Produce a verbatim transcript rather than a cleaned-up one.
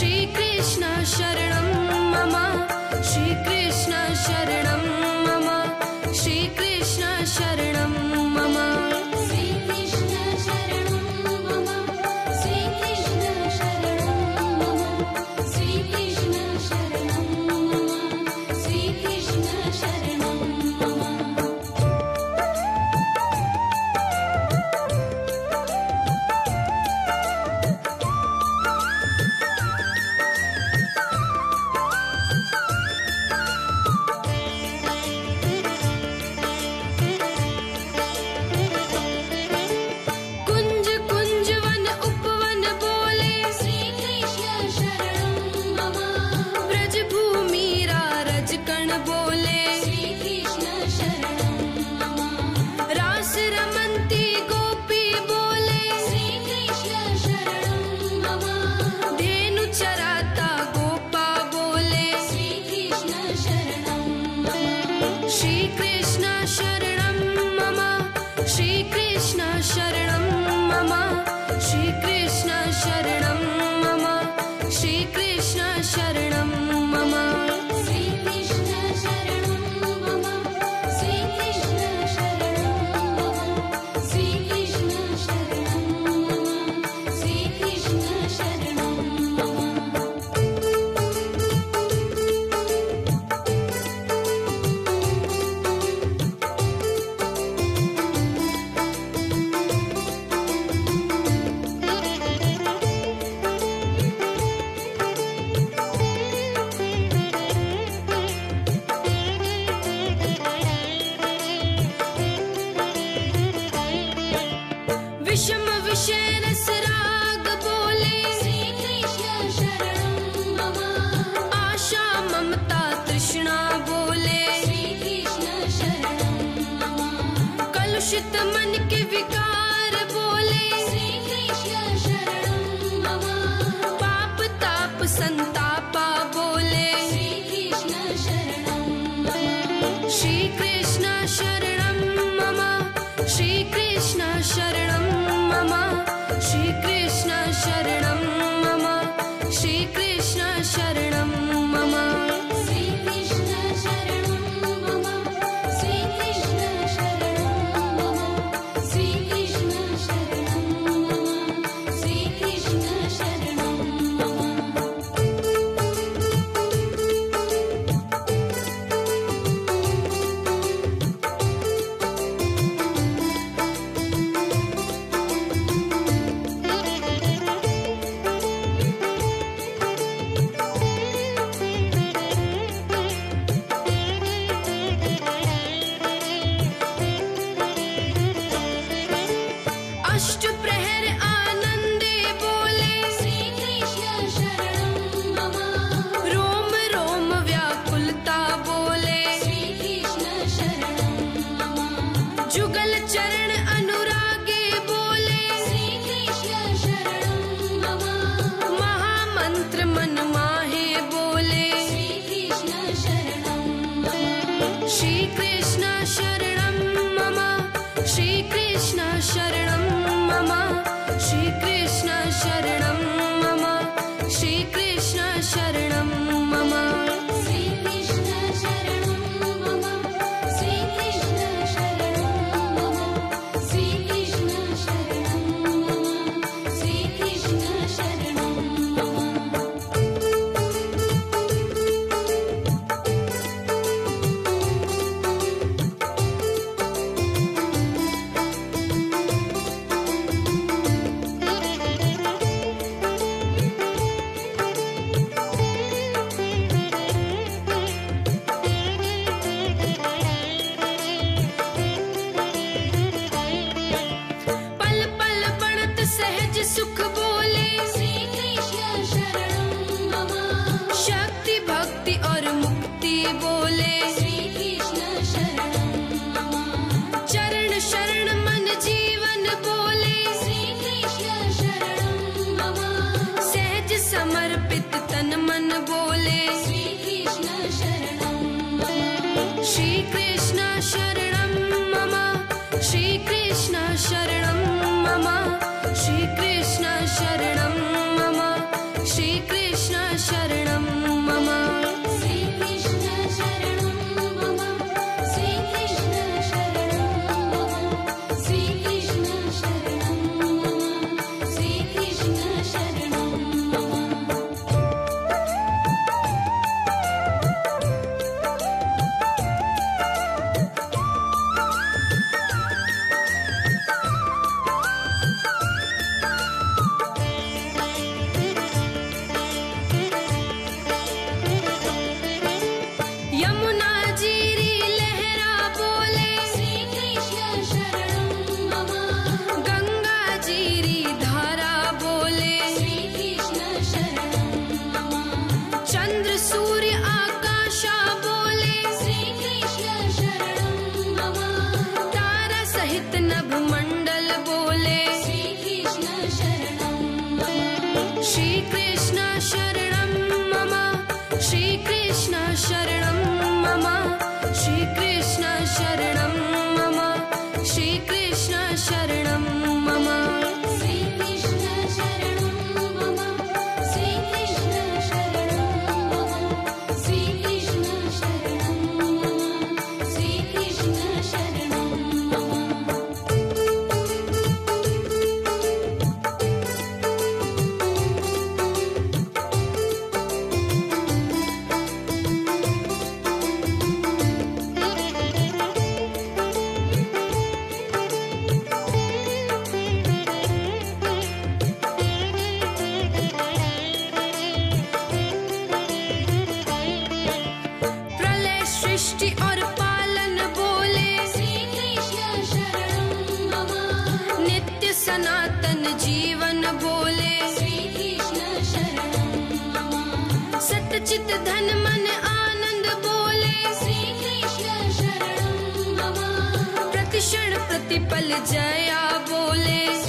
श्रीकृष्ण शरणं मम श्रीकृष्ण शरणं मम श्रीकृष्ण शरणं मम श्रीकृष्ण शरणं मम श्रीकृष्ण शरणं मम श्रीकृष्ण शरणं मम श्रीकृष्ण शरणं मम। श्रीकृष्ण शरणं मम श्रीकृष्ण शरणं मम श्रीकृष्ण शरणं मम श्रीकृष्ण शरणं मम श्रीकृष्ण शरणं मम श्रीकृष्ण शरणं मम श्रीकृष्ण शरणं मम श्रीकृष्ण शरणं मम। विषम विषय रस राग बोले श्रीकृष्ण शरणं मम आशा ममता तृष्णा बोले श्रीकृष्ण शरणं मम कलुषित मन के विकार बोले श्रीकृष्ण शरणं मम पाप ताप संतापा बोले श्रीकृष्ण शरणं मम श्रीकृष्ण शरणं मम श्रीकृष्ण शरणं मम श्रीकृष्ण शरणं मम श्रीकृष्ण शरणं मम श्रीकृष्ण शरणं मम श्रीकृष्ण शरणं मम श्रीकृष्ण शरणं मम श्रीकृष्ण शरणं मम। अष्ट प्रहर आनंदे बोले श्रीकृष्ण शरणं मम रोम रोम व्याकुलता बोले श्रीकृष्ण शरणं मम जुगल चरण अनुरागे बोले श्रीकृष्ण शरणं मम महामंत्र मन माहे बोले श्रीकृष्ण शरणं मम श्रीकृष्ण शरणं मम श्रीकृष्ण शरणं मम श्रीकृष्ण शरणं मम श्रीकृष्ण शरणं मम श्रीकृष्ण शरणं मम श्रीकृष्ण शरणं मम श्रीकृष्ण शरणं मम श्रीकृष्ण शरणं मम। सुख बोले श्रीकृष्ण शरणं मम शक्ति भक्ति और मुक्ति बोले श्रीकृष्ण शरणं मम चरण शरण मन जीवन बोले श्रीकृष्ण शरणं मम सहज समर्पित तन मन बोले श्रीकृष्ण शरणं मम श्रीकृष्ण शरणं मम श्रीकृष्ण शरणं मम श्रीकृष्ण शरणं मम श्रीकृष्ण श्री कृष्ण शरणं मम श्री कृष्ण शरणं मम श्री कृष्ण शरणं मम श्री कृष्ण शरणं मम श्री कृष्ण शरणं मम श्री कृष्ण शरणं मम श्री कृष्ण शरणं मम श्री कृष्ण शरणं मम सृष्टि और पालन बोले श्री कृष्ण शरणं मम नित्य सनातन जीवन बोले श्री कृष्ण शरणं मम सतचित धन मन आनंद बोले श्री कृष्ण शरणं मम प्रतिक्षण प्रतिपल जया बोले